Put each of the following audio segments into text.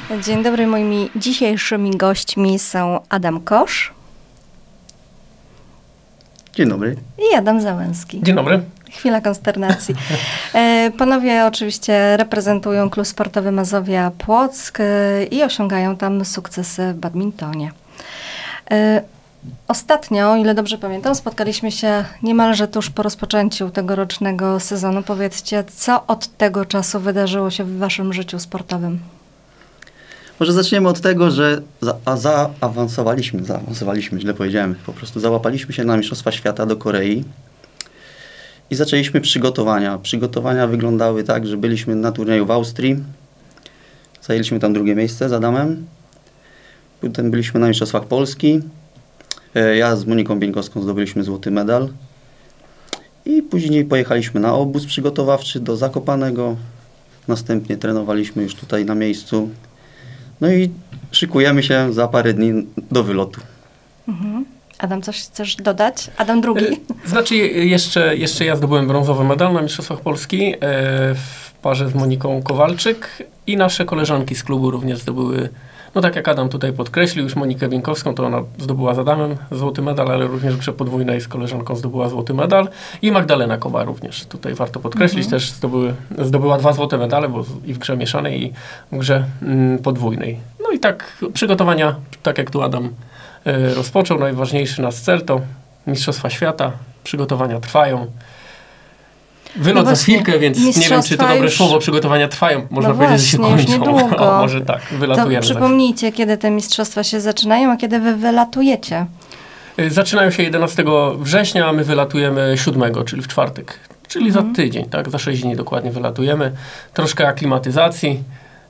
Dzień dobry, moimi dzisiejszymi gośćmi są Adam Kosz. Dzień dobry. I Adam Załęski. Dzień dobry. Chwila konsternacji. Panowie oczywiście reprezentują klub sportowy Mazowia Płock i osiągają tam sukcesy w badmintonie. Ostatnio, o ile dobrze pamiętam, spotkaliśmy się niemalże tuż po rozpoczęciu tegorocznego sezonu. Powiedzcie, co od tego czasu wydarzyło się w waszym życiu sportowym? Może zaczniemy od tego, że zaawansowaliśmy, źle powiedziałem, po prostu załapaliśmy się na Mistrzostwa Świata do Korei i zaczęliśmy przygotowania. Przygotowania wyglądały tak, że byliśmy na turnieju w Austrii, zajęliśmy tam drugie miejsce z Adamem, potem byliśmy na Mistrzostwach Polski, ja z Moniką Bieńkowską zdobyliśmy złoty medal i później pojechaliśmy na obóz przygotowawczy do Zakopanego, następnie trenowaliśmy już tutaj na miejscu. No i szykujemy się za parę dni do wylotu. Mhm. Adam, coś chcesz dodać? Adam drugi. Znaczy jeszcze ja zdobyłem brązowy medal na Mistrzostwach Polski w parze z Moniką Kowalczyk i nasze koleżanki z klubu również zdobyły, no tak jak Adam tutaj podkreślił, już Monikę Bieńkowską, to ona zdobyła z Adamem złoty medal, ale również przy podwójnej z koleżanką zdobyła złoty medal i Magdalena Koba również. Tutaj warto podkreślić, też zdobyła 2 złote medale, bo i w grze mieszanej i w grze podwójnej. No i tak przygotowania, tak jak tu Adam rozpoczął, najważniejszy nasz cel to Mistrzostwa Świata, przygotowania trwają. Wylot za chwilkę, więc nie wiem, czy to dobre słowo, przygotowania trwają. Można powiedzieć, że się kończą. Już niedługo. O, może tak, wylatujemy. To przypomnijcie, kiedy te mistrzostwa się zaczynają, a kiedy wy wylatujecie. Zaczynają się 11 września, a my wylatujemy 7, czyli w czwartek. Czyli za tydzień, tak? Za 6 dni dokładnie wylatujemy. Troszkę aklimatyzacji.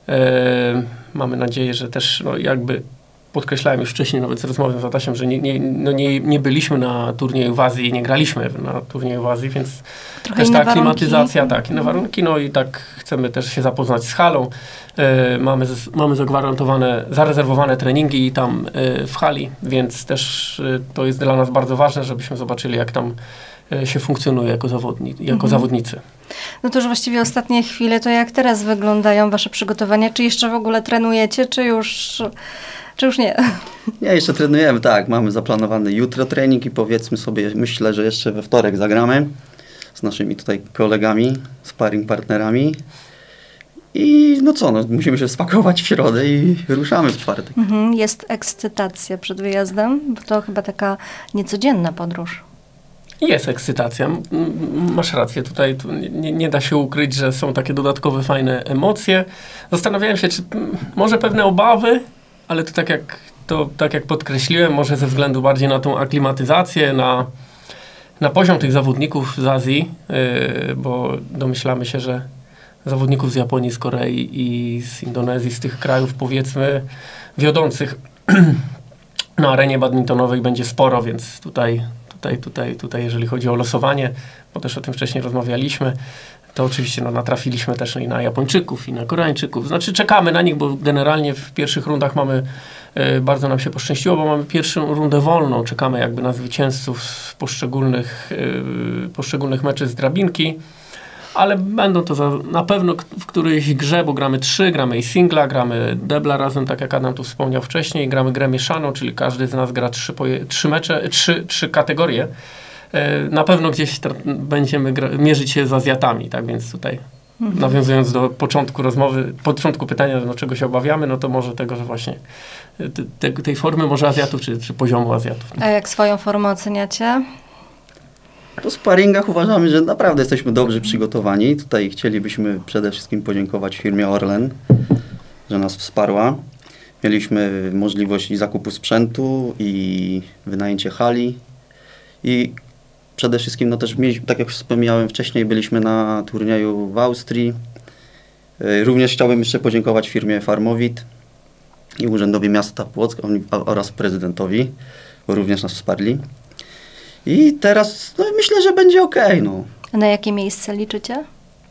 Mamy nadzieję, że też jakby podkreślałem już wcześniej, nawet z rozmową z Adasiem, że nie byliśmy na turnieju w Azji, nie graliśmy na turnieju w Azji, więc trochę też ta aklimatyzacja, tak, inne warunki, no i tak chcemy też się zapoznać z halą. Mamy zarezerwowane treningi tam w hali, więc też to jest dla nas bardzo ważne, żebyśmy zobaczyli, jak tam się funkcjonuje jako zawodnicy. No to już właściwie ostatnie chwile, to jak teraz wyglądają wasze przygotowania? Czy jeszcze w ogóle trenujecie, czy już nie? Nie, jeszcze trenujemy, tak. Mamy zaplanowany jutro trening i powiedzmy sobie, myślę, że jeszcze we wtorek zagramy z naszymi tutaj kolegami, sparring partnerami. I musimy się spakować w środę i ruszamy w czwartek. Jest ekscytacja przed wyjazdem, bo to chyba taka niecodzienna podróż. Jest ekscytacja. Masz rację. Tutaj nie da się ukryć, że są takie dodatkowe, fajne emocje. Zastanawiałem się, czy może pewne obawy, ale to tak jak podkreśliłem, może ze względu bardziej na tą aklimatyzację, na poziom tych zawodników z Azji, bo domyślamy się, że zawodników z Japonii, z Korei i z Indonezji, z tych krajów powiedzmy wiodących na arenie badmintonowej będzie sporo, więc tutaj jeżeli chodzi o losowanie, bo też o tym wcześniej rozmawialiśmy, to oczywiście natrafiliśmy też i na Japończyków, i na Koreańczyków. Znaczy czekamy na nich, bo generalnie w pierwszych rundach bardzo nam się poszczęściło, bo mamy pierwszą rundę wolną. Czekamy jakby na zwycięzców z poszczególnych meczy z drabinki, ale będą to na pewno w którejś grze, bo gramy 3, gramy i singla, gramy debla razem, tak jak Adam tu wspomniał wcześniej, gramy grę mieszaną, czyli każdy z nas gra 3 kategorie. Na pewno gdzieś będziemy mierzyć się z Azjatami, tak więc tutaj nawiązując do początku pytania, czego się obawiamy, no to może tego, że właśnie tej formy może Azjatów, czy poziomu Azjatów. A jak swoją formę oceniacie? Po sparingach uważamy, że naprawdę jesteśmy dobrze przygotowani. Tutaj chcielibyśmy przede wszystkim podziękować firmie Orlen, że nas wsparła. Mieliśmy możliwość i zakupu sprzętu, i wynajęcie hali. I przede wszystkim też tak jak wspomniałem wcześniej, byliśmy na turnieju w Austrii. Również chciałbym jeszcze podziękować firmie Farmowit i Urzędowi Miasta Płock oraz prezydentowi, bo również nas wsparli. I teraz myślę, że będzie okej. A na jakie miejsce liczycie?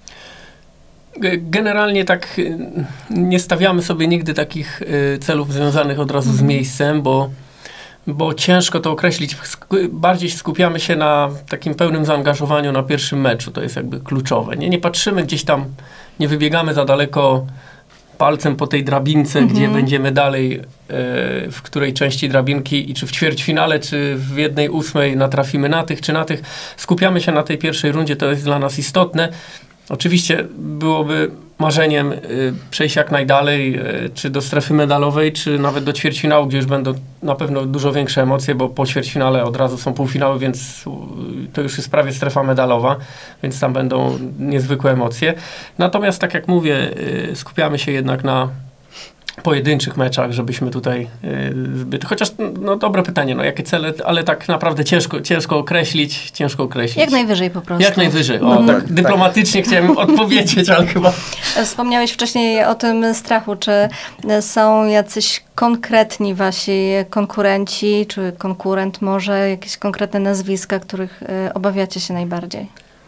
Generalnie tak nie stawiamy sobie nigdy takich celów związanych od razu z miejscem, bo ciężko to określić. Bardziej skupiamy się na takim pełnym zaangażowaniu na pierwszym meczu. To jest jakby kluczowe. Nie patrzymy gdzieś tam, nie wybiegamy za daleko palcem po tej drabince, gdzie będziemy dalej, w której części drabinki i czy w ćwierćfinale, czy w 1/8 natrafimy na tych, czy na tych. Skupiamy się na tej pierwszej rundzie, to jest dla nas istotne. Oczywiście byłoby marzeniem przejść jak najdalej, czy do strefy medalowej, czy nawet do ćwierćfinału, gdzie już będą na pewno dużo większe emocje, bo po ćwierćfinale od razu są półfinały, więc to już jest prawie strefa medalowa, więc tam będą niezwykłe emocje. Natomiast tak jak mówię, skupiamy się jednak na pojedynczych meczach, żebyśmy tutaj chociaż, no dobre pytanie, no jakie cele, ale tak naprawdę ciężko określić. Jak najwyżej po prostu. Jak najwyżej. O, tak dyplomatycznie chciałem odpowiedzieć, ale chyba... Wspomniałeś wcześniej o tym strachu. Czy są jacyś konkretni wasi konkurenci, czy konkurent może, jakieś konkretne nazwiska, których obawiacie się najbardziej?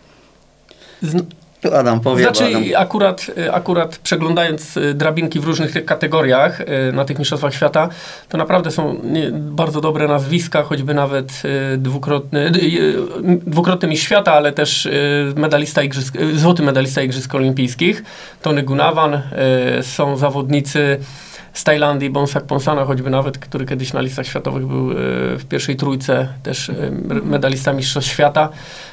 Adam powie. Znaczy, akurat przeglądając drabinki w różnych tych kategoriach na tych mistrzostwach świata, to naprawdę są bardzo dobre nazwiska, choćby nawet dwukrotny mistrz świata, ale też złoty medalista Igrzysk Olimpijskich, Tony Gunawan, są zawodnicy z Tajlandii, Bonsak Ponsana, choćby nawet, który kiedyś na listach światowych był w pierwszej trójce, też medalista mistrzostw świata.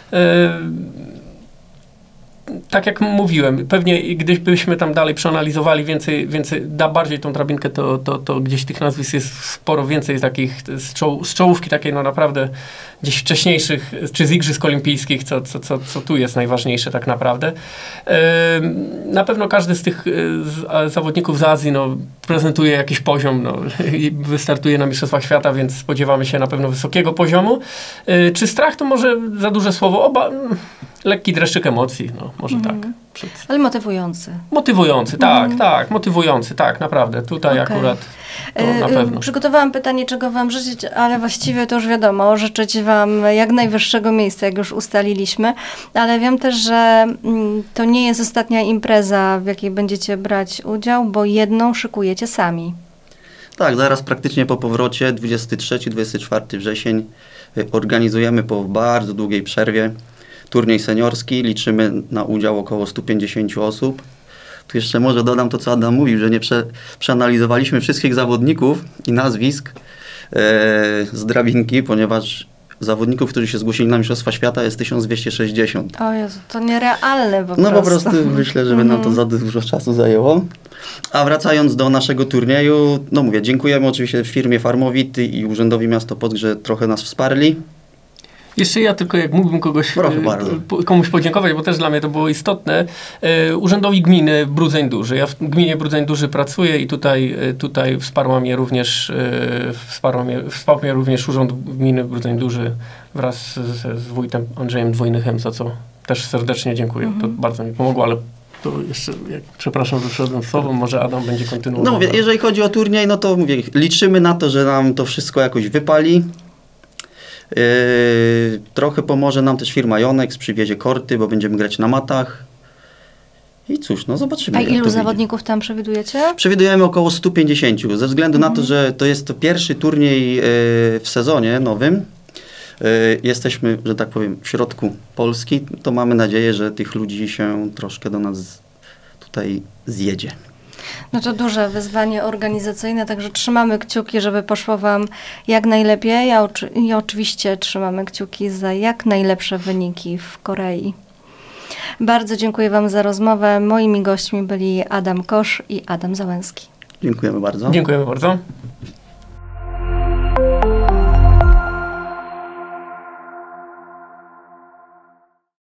Tak jak mówiłem, pewnie gdybyśmy tam dalej przeanalizowali więcej bardziej tą drabinkę, to gdzieś tych nazwisk jest sporo więcej takich z czołówki takiej no naprawdę gdzieś wcześniejszych, czy z Igrzysk Olimpijskich, co tu jest najważniejsze tak naprawdę. Na pewno każdy z tych zawodników z Azji no, prezentuje jakiś poziom no, i wystartuje na Mistrzostwach Świata, więc spodziewamy się na pewno wysokiego poziomu. Czy strach to może za duże słowo? Lekki dreszczyk emocji, no może tak. Ale motywujący. Motywujący, tak, motywujący, tak, naprawdę. Tutaj akurat to na pewno. Przygotowałam pytanie, czego wam życzyć, ale właściwie to już wiadomo, życzyć wam jak najwyższego miejsca, jak już ustaliliśmy, ale wiem też, że to nie jest ostatnia impreza, w jakiej będziecie brać udział, bo jedną szykujecie sami. Tak, zaraz praktycznie po powrocie, 23-24 wrzesień, organizujemy po bardzo długiej przerwie turniej seniorski, liczymy na udział około 150 osób. Tu jeszcze może dodam to, co Adam mówił, że nie przeanalizowaliśmy wszystkich zawodników i nazwisk z drabinki, ponieważ zawodników, którzy się zgłosili na Mistrzostwa Świata jest 1260. O Jezu, to nierealne po prostu. No po prostu myślę, że by nam to za dużo czasu zajęło. A wracając do naszego turnieju, no mówię, dziękujemy oczywiście firmie Farmowity i Urzędowi Miasto Płock, że trochę nas wsparli. Jeszcze ja tylko, jak mógłbym komuś podziękować, bo też dla mnie to było istotne. Urzędowi Gminy Brudzeń Duży. Ja w gminie Brudzeń Duży pracuję i tutaj wsparł mnie również Urząd Gminy Brudzeń Duży wraz z wójtem Andrzejem Dwojnychem, za co też serdecznie dziękuję. To bardzo mi pomogło, ale to jeszcze, przepraszam, że wszedłem z sobą, może Adam będzie kontynuował. No mówię, jeżeli chodzi o turniej, no to mówię, liczymy na to, że nam to wszystko jakoś wypali. Trochę pomoże nam też firma Yonex, przywiezie korty, bo będziemy grać na matach. I cóż, no zobaczymy. A ilu zawodników tam przewidujecie? Przewidujemy około 150, ze względu na to, że to jest to pierwszy turniej w sezonie nowym. Jesteśmy, że tak powiem, w środku Polski, to mamy nadzieję, że tych ludzi się troszkę do nas tutaj zjedzie. No to duże wyzwanie organizacyjne, także trzymamy kciuki, żeby poszło wam jak najlepiej. I oczywiście trzymamy kciuki za jak najlepsze wyniki w Korei. Bardzo dziękuję wam za rozmowę. Moimi gośćmi byli Adam Kosz i Adam Załęski. Dziękujemy bardzo. Dziękujemy bardzo.